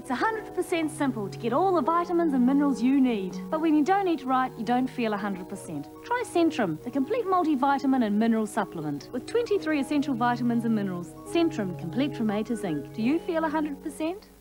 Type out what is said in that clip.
It's 100% simple to get all the vitamins and minerals you need. But when you don't eat right, you don't feel 100%. Try Centrum, the complete multivitamin and mineral supplement. With 23 essential vitamins and minerals, Centrum, complete from A to Zinc. Do you feel 100%?